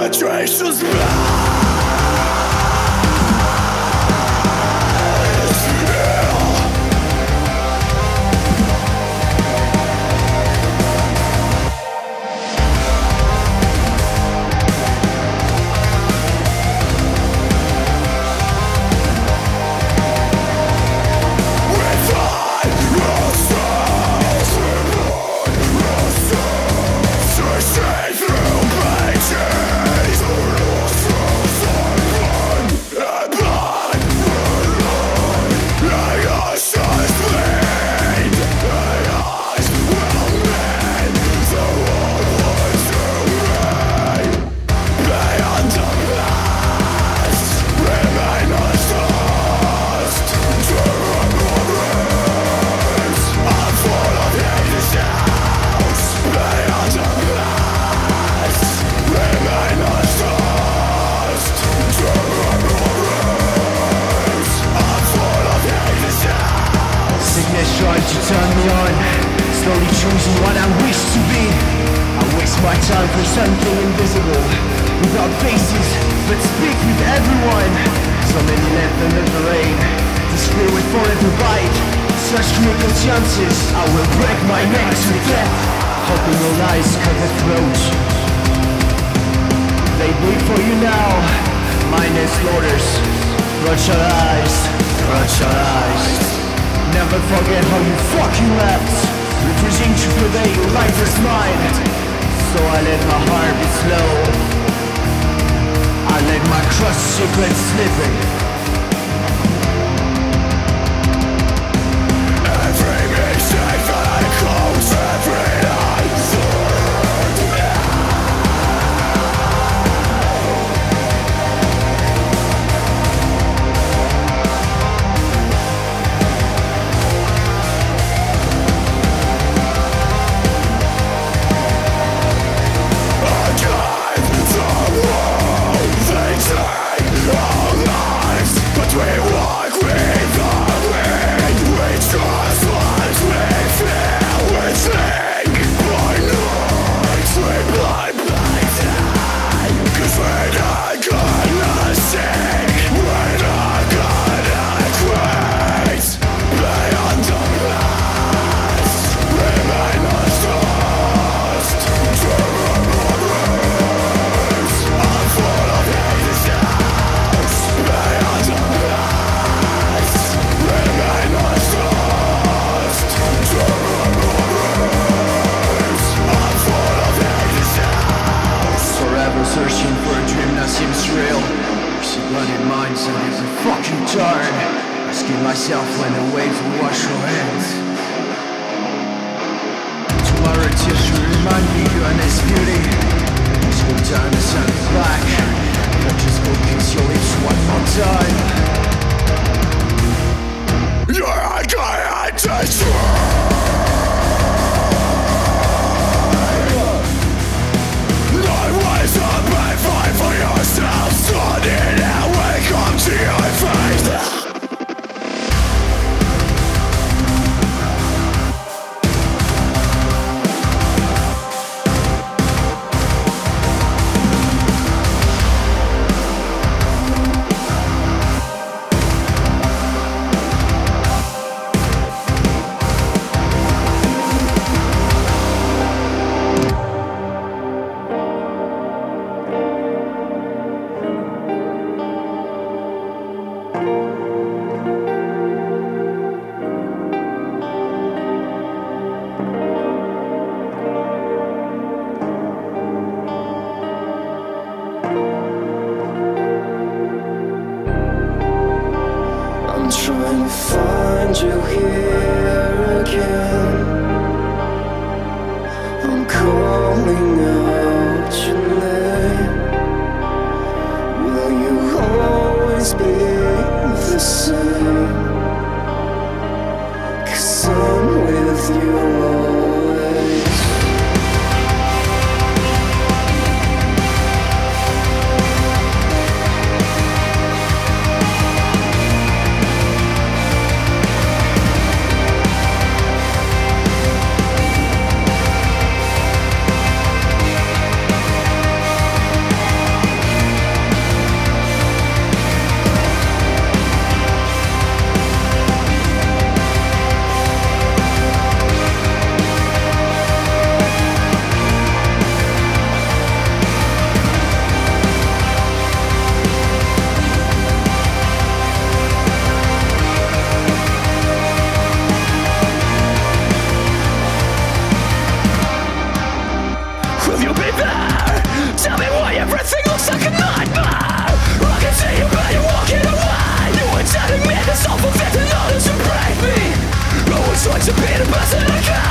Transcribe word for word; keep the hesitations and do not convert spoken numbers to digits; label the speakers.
Speaker 1: penetration's bad.
Speaker 2: Trying to turn me on, slowly choosing what I wish to be. I waste my time for something invisible, without faces, but speak with everyone. So many left under the rain, the spirit will forever bite. Such critical chances, I will break my neck to death, hoping all eyes cut the throat. They bleed for you now, mindless slaughters. Bloodshot eyes, bloodshot eyes. Never forget how you fucking left, refusing to purvey your life as mine. So I let my heart beat slow, I let my crushed secrets slipping.
Speaker 1: Every mistake that I close, every eye
Speaker 2: searching for a dream that seems real. Blooded minds and every fucking turn, asking myself when the waves will wash your hands. Tomorrow tears will remind me you are nice beauty. Just go down the sun back, but just go kiss your lips one more time.
Speaker 1: You're a guy I destroy. Rise up and fight for yourself. Starting out when it comes to your face.
Speaker 3: I'm trying to find you here again. I'm calling out your name. Will you always be the same? 'Cause I'm with you always.
Speaker 1: To be the person I can